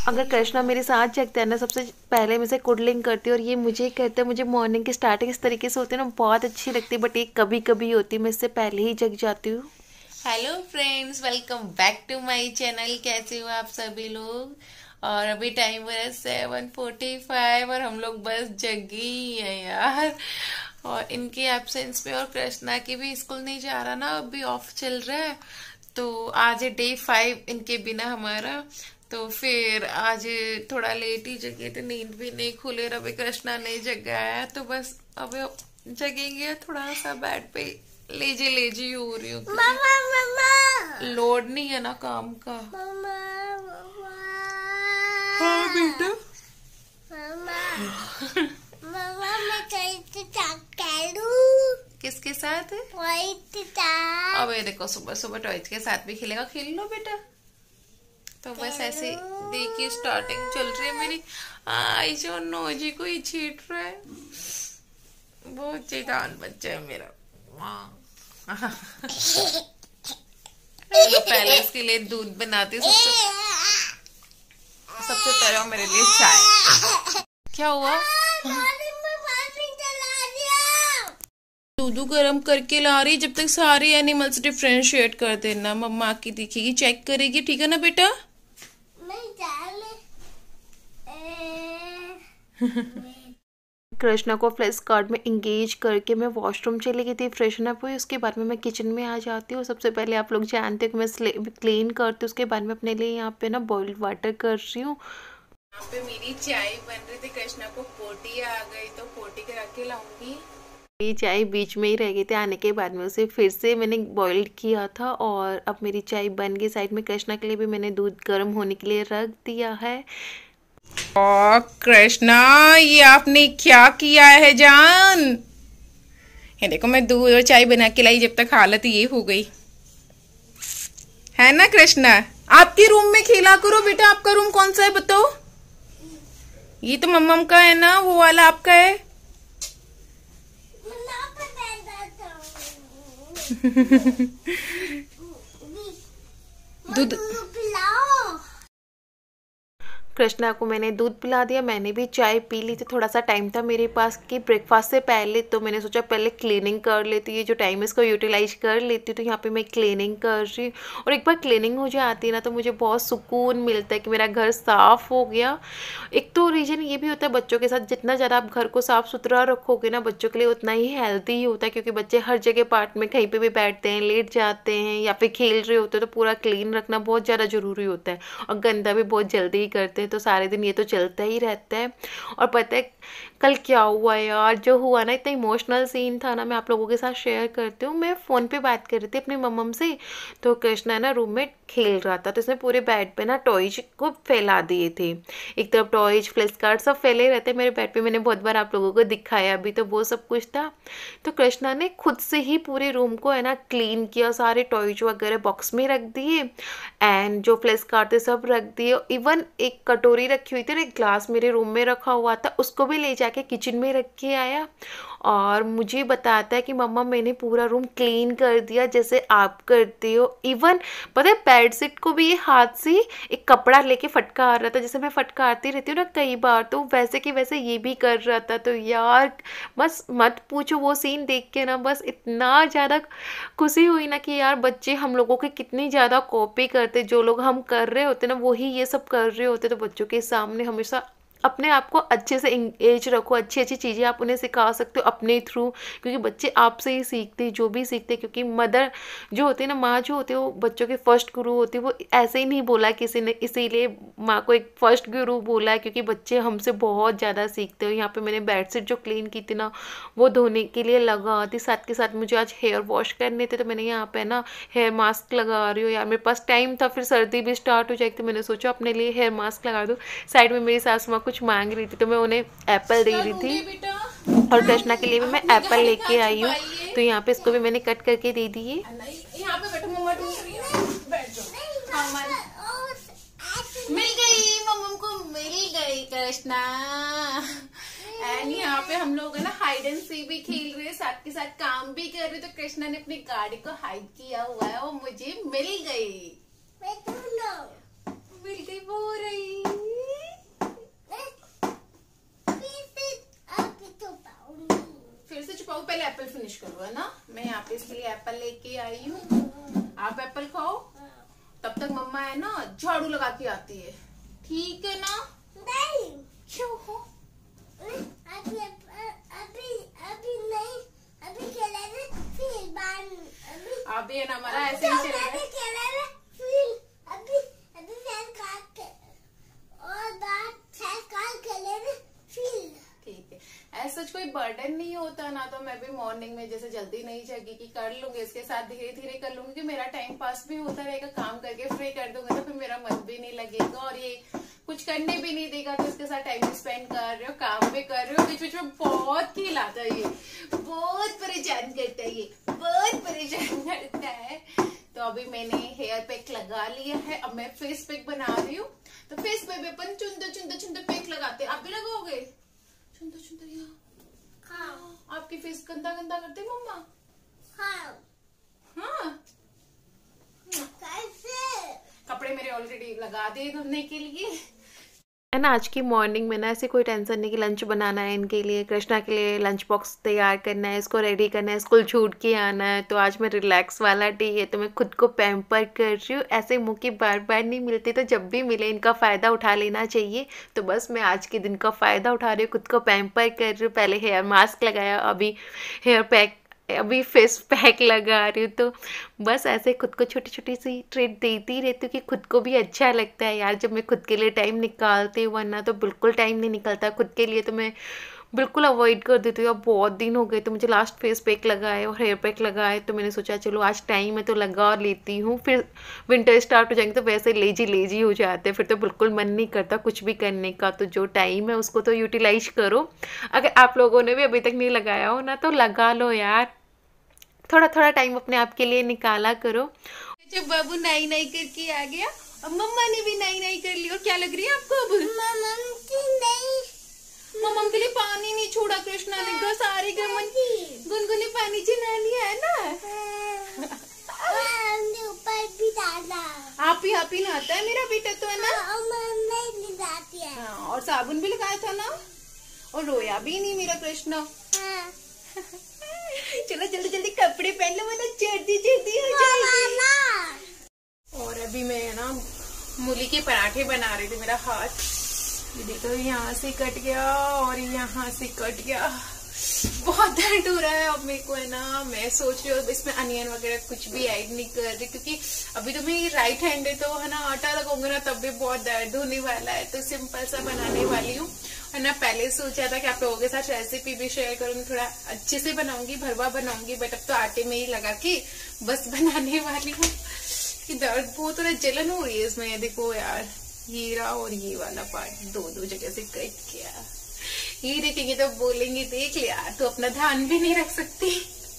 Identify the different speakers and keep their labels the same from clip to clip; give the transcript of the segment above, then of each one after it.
Speaker 1: अगर कृष्णा मेरे साथ जगता है ना, सबसे पहले मुझसे कुडलिंग करती है और ये मुझे कहता है। मुझे मॉर्निंग की स्टार्टिंग इस तरीके से होती है ना, बहुत अच्छी लगती है, बट ये कभी कभी होती है, मैं इससे पहले ही जग जाती हूँ।
Speaker 2: Hello friends, welcome back to my channel. कैसे हो आप सभी लोग। और अभी टाइम हुआ है 7:45 और हम लोग बस जगी ही है यार। और इनके एब्सेंस में और कृष्णा की भी स्कूल नहीं जा रहा ना, अभी ऑफ चल रहा है। तो आज है डे 5 इनके बिना हमारा। तो फिर आज थोड़ा लेट ही जगे थे, नींद भी नहीं खुले और अभी कृष्णा नहीं जगा है। तो बस अब जगेंगे थोड़ा सा बेड पे, लेजी लेजी हो रही हूँ
Speaker 1: मामा मामा
Speaker 2: लोड नहीं है ना काम का।
Speaker 1: मामा मामा
Speaker 2: हाँ बेटा।
Speaker 1: मामा मामा मैं खेलूं
Speaker 2: किसके साथ है?
Speaker 1: व्हाइट साथ।
Speaker 2: अब ये देखो, सुबह सुबह टॉयज के साथ भी खेलेगा, खेल लो बेटा। तो बस ऐसे देखिए, स्टार्टिंग चल रही है मेरी। जो नोजी को ही छीट रहा है, बहुत चेतान बच्चा है मेरा। तो पहले इसके लिए दूध बनाती हूँ। सबसे पहले मेरे लिए चाय। क्या हुआ? दूध गर्म करके ला रही, जब तक सारे एनिमल्स डिफरेंशिएट कर देना। मम्मा की दिखेगी, चेक करेगी, ठीक है ना बेटा?
Speaker 1: कृष्णा को फ्लैश कार्ड में इंगेज करके मैं वॉशरूम चली गई थी, फ्रेशन अप हुई। उसके बाद में मैं किचन में आ जाती हूँ। सबसे पहले आप लोग जानते हो कि मैं क्लीन करती हूँ, उसके बाद में अपने लिए यहाँ पे ना बॉइल्ड वाटर कर रही हूँ।
Speaker 2: यहाँ पे मेरी चाय बन रही थी, कृष्णा को पोटी आ गई तो पोटी करा के लाऊंगी।
Speaker 1: मेरी चाय बीच में ही रह गई थी, आने के बाद में उसे फिर से मैंने बॉइल्ड किया था और अब मेरी चाय बन गई। साइड में कृष्णा के लिए भी मैंने दूध गर्म होने के लिए रख दिया है।
Speaker 2: ओ कृष्णा, ये आपने क्या किया है जान? ये देखो, मैं दूध और चाय बना के लाई, जब तक हालत ये हो गई है ना। कृष्णा, आपके रूम में खेला करो बेटा। आपका रूम कौन सा है बताओ? ये तो मम्मम का है ना, वो वाला आपका है। दूध
Speaker 1: कृष्णा को मैंने दूध पिला दिया, मैंने भी चाय पी ली थी। थोड़ा सा टाइम था मेरे पास कि ब्रेकफास्ट से पहले, तो मैंने सोचा पहले क्लीनिंग कर लेती है, जो टाइम है इसको यूटिलाइज कर लेती हूँ। तो यहाँ पे मैं क्लीनिंग कर रही हूँ और एक बार क्लीनिंग हो जाती है ना, तो मुझे बहुत सुकून मिलता है कि मेरा घर साफ़ हो गया। एक तो रीज़न ये भी होता है, बच्चों के साथ जितना ज़्यादा आप घर को साफ़ सुथरा रखोगे ना, बच्चों के लिए उतना ही हेल्दी ही होता है। क्योंकि बच्चे हर जगह पार्ट में कहीं पर भी बैठते हैं, लेट जाते हैं या फिर खेल रहे होते हैं, तो पूरा क्लीन रखना बहुत ज़्यादा ज़रूरी होता है। और गंदा भी बहुत जल्दी ही करते हैं, तो सारे दिन ये तो चलता ही रहता है। और पता है कल क्या हुआ यार, जो हुआ ना, इतना इमोशनल सीन था ना, मैं आप लोगों के साथ शेयर करती हूँ। मैं फ़ोन पे बात कर रही थी अपनी मम्म से, तो कृष्णा ना रूम में खेल रहा था, तो उसने पूरे बेड पे ना टॉयज को फैला दिए थे। एक तरफ टॉयज, फ्लैश कार्ड सब फैले रहते हैं मेरे बेड पे। मैंने बहुत बार आप लोगों को दिखाया भी, तो वो सब कुछ था। तो कृष्णा ने खुद से ही पूरे रूम को है ना क्लीन किया, सारे टॉयज वगैरह बॉक्स में रख दिए एंड जो फ्लैश कार्ड थे सब रख दिए। इवन एक कटोरी रखी हुई थी और एक ग्लास मेरे रूम में रखा हुआ था, उसको भी ले जाके किचन में रख के आया। और मुझे बताता है कि मम्मा मैंने पूरा रूम क्लीन कर दिया जैसे आप करते हो। इवन पता है बेड शीट को भी ये हाथ से एक कपड़ा लेके फटका रहा था, जैसे मैं फटकारती रहती हूँ ना कई बार, तो वैसे कि वैसे ये भी कर रहा था। तो यार बस मत पूछो, वो सीन देख के ना बस इतना ज़्यादा खुशी हुई ना कि यार बच्चे हम लोगों की कितनी ज़्यादा कॉपी करते। जो लोग हम कर रहे होते ना, वही ये सब कर रहे होते। तो बच्चों के सामने हमेशा अपने आप को अच्छे से इंगेज रखो, अच्छी अच्छी चीज़ें आप उन्हें सिखा सकते हो अपने थ्रू, क्योंकि बच्चे आपसे ही सीखते हैं, जो भी सीखते हैं। क्योंकि मदर जो होती है ना, माँ जो होती है, वो बच्चों के फर्स्ट गुरु होती है। वो ऐसे ही नहीं बोला किसी ने, इसीलिए माँ को एक फर्स्ट गुरु बोला है, क्योंकि बच्चे हमसे बहुत ज़्यादा सीखते हो। यहाँ पे मैंने बेडशीट जो क्लीन की थी ना, वो धोने के लिए लगा थी। साथ के साथ मुझे आज हेयर वॉश करने थे, तो मैंने यहाँ पे ना हेयर मास्क लगा रही हूँ। यार मेरे पास टाइम था, फिर सर्दी भी स्टार्ट हो जाएगी, तो मैंने सोचा अपने लिए हेयर मास्क लगा दूँ। साइड में मेरी सासू माँ कुछ मांग रही थी, तो मैं उन्हें एप्पल दे रही थी और कृष्णा के लिए भी मैं एप्पल लेके आई हूँ। तो यहाँ पे इसको भी मैंने कट करके दे दिए।
Speaker 2: यहाँ पे बैठो, मम्मा ढूंढ रही है, बैठ जाओ। मिल गई, मम्मा को मिल गई कृष्णा। एंड यहाँ पे हम लोग है ना हाइड एंड सी भी खेल रहे हैं, साथ के साथ काम भी कर रहे। तो कृष्णा ने अपनी गाड़ी को हाइड किया हुआ है, वो मुझे मिल गई। मिल गई, वो रही। फिनिश करो, है ना। मैं यहाँ पे इसके लिए एप्पल लेके आई हूँ, आप एप्पल खाओ। तब तक मम्मा है ना झाड़ू लगा के आती है, ठीक है ना।
Speaker 3: नहीं,
Speaker 2: क्यों हो?
Speaker 3: अभी अभी अभी नहीं, अभी खेलेंगे फिर बाद अभी
Speaker 2: अभी है ना हमारा ऐसे ही चल रहा है।
Speaker 3: खेलेंगे फिर अभी अभी फैन काट के और बाद फैन काट खेलेंगे फिर।
Speaker 2: ठीक है, ऐसा कोई बर्डन नहीं होता ना, तो मैं भी मॉर्निंग में जैसे जल्दी नहीं जगी कि कर लूंगी, इसके साथ धीरे धीरे कर लूंगी कि मेरा टाइम पास भी होता रहेगा। काम करके फ्री कर दूंगा तो फिर मेरा मन भी नहीं लगेगा और ये कुछ करने भी नहीं देगा। तो इसके साथ टाइम स्पेंड कर रहे हो, काम भी कर रहे हो, बीच बीच में बहुत खिलाता है, ये बहुत परेशान करता है, ये बहुत परेशान करता है। तो अभी मैंने हेयर पैक लगा लिया है, अब मैं फेस पैक बना रही हूँ। तो फेस पैक में अपन चुंदर पैक लगाते हैं, आप भी लगाओगे? चुंदर यहाँ आपकी फेस गंदा गंदा करते मम्मा।
Speaker 3: हाँ
Speaker 2: हाँ,
Speaker 3: कैसे?
Speaker 2: कपड़े मेरे ऑलरेडी लगा दिए धोने के लिए।
Speaker 1: एंड आज की मॉर्निंग में ना ऐसे कोई टेंशन नहीं कि लंच बनाना है इनके लिए, कृष्णा के लिए लंच बॉक्स तैयार करना है, इसको रेडी करना है, स्कूल छूट के आना है। तो आज मैं रिलैक्स वाला डे है, तो मैं खुद को पैम्पर कर रही हूँ। ऐसे मौके बार बार नहीं मिलते, तो जब भी मिले इनका फ़ायदा उठा लेना चाहिए। तो बस मैं आज के दिन का फ़ायदा उठा रही हूँ, खुद को पैम्पर कर रही हूँ। पहले हेयर मास्क लगाया, अभी हेयर पैक, अभी फेस पैक लगा रही हूँ। तो बस ऐसे खुद को छोटी छोटी सी ट्रीट देती रहती हूँ कि खुद को भी अच्छा लगता है यार जब मैं खुद के लिए टाइम निकालती हूँ, वरना तो बिल्कुल टाइम नहीं निकलता खुद के लिए। तो मैं बिल्कुल अवॉइड कर देती हूँ। अब बहुत दिन हो गए, तो मुझे लास्ट फेस पैक लगाए और हेयर पैक लगाए, तो मैंने सोचा चलो आज टाइम है तो लगा लेती हूँ। फिर विंटर स्टार्ट हो जाएंगे तो वैसे लेजी हो जाते हैं, फिर तो बिल्कुल मन नहीं करता कुछ भी करने का। तो जो टाइम है उसको तो यूटिलाइज करो। अगर आप लोगों ने भी अभी तक नहीं लगाया हो ना, तो लगा लो यार, थोड़ा थोड़ा टाइम अपने आप के लिए निकाला करो।
Speaker 2: जब बाबू नाई नाई करके आ गया, अब मम्मा ने भी नाई नाई कर ली। और क्या लग रही है आपको अब? मम्मा के लिए पानी नहीं छोड़ा कृष्णा ने, सारे गुनगुने पानी चला लिया है ना।
Speaker 3: ऊपर भी डाला।
Speaker 2: आप ही नहाता है मेरा बेटा तो, है ना।
Speaker 3: नहीं जाती है।
Speaker 2: हाँ, और साबुन भी लगाया था ना, और रोया भी नहीं मेरा कृष्णा। चलो जल्दी जल्दी कपड़े पहन लो, वरना जल्दी हो जाएगी। और अभी मैं ना मूली के पराठे बना रही थी। मेरा हाथ ये देखो यहाँ से कट गया और यहाँ से कट गया, बहुत दर्द हो रहा है अब मेरे को, है ना। मैं सोच रही हूँ इसमें अनियन वगैरह कुछ भी ऐड नहीं कर रही, क्योंकि अभी तो मेरी राइट हैंड है, तो है ना आटा लगाऊंगा ना तब भी बहुत दर्द होने वाला है। तो सिंपल सा बनाने वाली हूँ, है ना। पहले सोचा था कि आप लोगों के साथ रेसिपी भी शेयर करूंगी, थोड़ा अच्छे से बनाऊंगी, भरवा बनाऊंगी, बट अब तो आटे में ही लगा के बस बनाने वाली हूँ। कि दर्द बहुत थोड़ा जलन हो रही है इसमें, देखो यार, ये रहा और ये वाला पार्ट दो जगह से कट गया। ये देखेंगे तो बोलेंगे देख लिया तो अपना ध्यान भी नहीं रख सकती।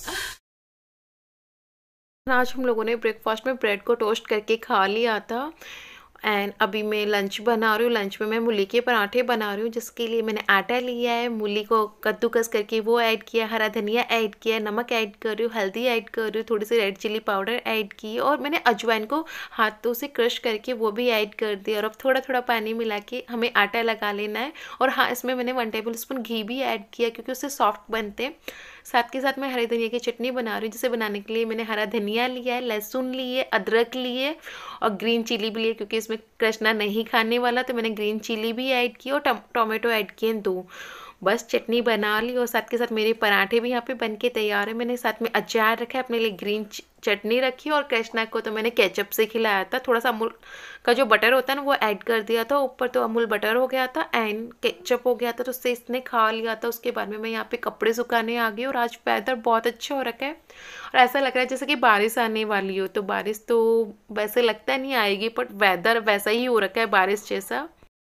Speaker 1: आज हम लोगों ने ब्रेकफास्ट में ब्रेड को टोस्ट करके खा लिया था। एंड अभी मैं लंच बना रही हूँ। लंच में मैं मूली के पराठे बना रही हूँ, जिसके लिए मैंने आटा लिया है, मूली को कद्दूकस करके वो ऐड किया, हरा धनिया ऐड किया, नमक ऐड कर रही हूँ, हल्दी ऐड कर रही हूँ, थोड़ी सी रेड चिली पाउडर ऐड की, और मैंने अजवाइन को हाथों से क्रश करके वो भी ऐड कर दिया। और अब थोड़ा थोड़ा पानी मिला के हमें आटा लगा लेना है। और हाँ, इसमें मैंने 1 टेबल स्पून घी भी ऐड किया, क्योंकि उससे सॉफ्ट बनते हैं। साथ के साथ मैं हरे धनिया की चटनी बना रही हूँ, जिसे बनाने के लिए मैंने हरा धनिया लिया है, लहसुन लिए, अदरक लिए और ग्रीन चिली भी लिए, क्योंकि इसमें कृष्णा नहीं खाने वाला, तो मैंने ग्रीन चिली भी ऐड की और टोमेटो ऐड किए 2। बस चटनी बना ली, और साथ के साथ मेरे पराठे भी यहाँ पे बन के तैयार है। मैंने साथ में अचार रखा है, अपने लिए ग्रीन चटनी रखी, और कृष्णा को तो मैंने केचप से खिलाया था। थोड़ा सा अमूल का जो बटर होता है ना वो ऐड कर दिया था ऊपर, तो अमूल बटर हो गया था एंड केचप हो गया था, तो उससे इसने खा लिया था। उसके बाद में मैं यहाँ पे कपड़े सुखाने आ गई, और आज वेदर बहुत अच्छा हो रखा है और ऐसा लग रहा है जैसे कि बारिश आने वाली हो। तो बारिश तो वैसे लगता नहीं आएगी, बट वेदर वैसा ही हो रखा है, बारिश जैसा।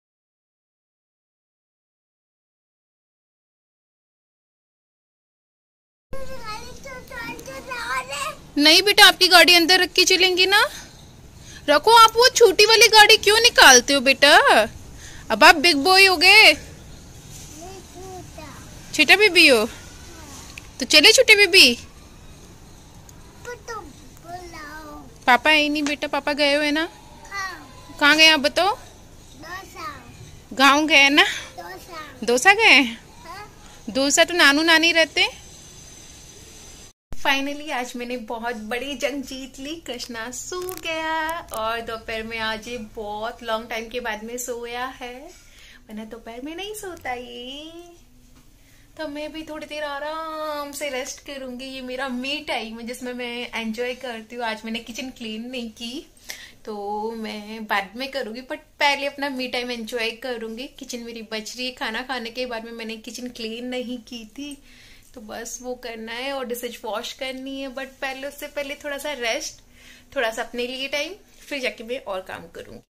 Speaker 2: नहीं बेटा, आपकी गाड़ी अंदर रख के चलेंगी ना, रखो। आप वो छोटी वाली गाड़ी क्यों निकालते हो बेटा? अब आप बिग बॉय हो गए, छोटा बेबी हो, तो चले छोटे बेबी। पापा है नहीं बेटा, पापा गए हुए ना। कहाँ गए आप बताओ? गाँव गए ना। दोसा गए? दोसा तो नानू नानी रहते। फाइनली आज मैंने बहुत बड़ी जंग जीत ली। कृष्णा सो गया और दोपहर में आज ये बहुत लॉन्ग टाइम के बाद में सोया है, वरना दोपहर में नहीं सोता ये। तो मैं भी थोड़ी देर आराम से रेस्ट करूंगी। ये मेरा मी टाइम है जिसमें मैं एंजॉय करती हूँ। आज मैंने किचन क्लीन नहीं की तो मैं बाद में करूंगी, बट पहले अपना मी टाइम एंजॉय करूंगी। किचन मेरी बच रही है, खाना खाने के बाद में मैंने किचन क्लीन नहीं की थी तो बस वो करना है और डिशेज वॉश करनी है। बट पहले उससे पहले थोड़ा सा रेस्ट, थोड़ा सा अपने लिए टाइम, फिर जाके मैं और काम करूंगी।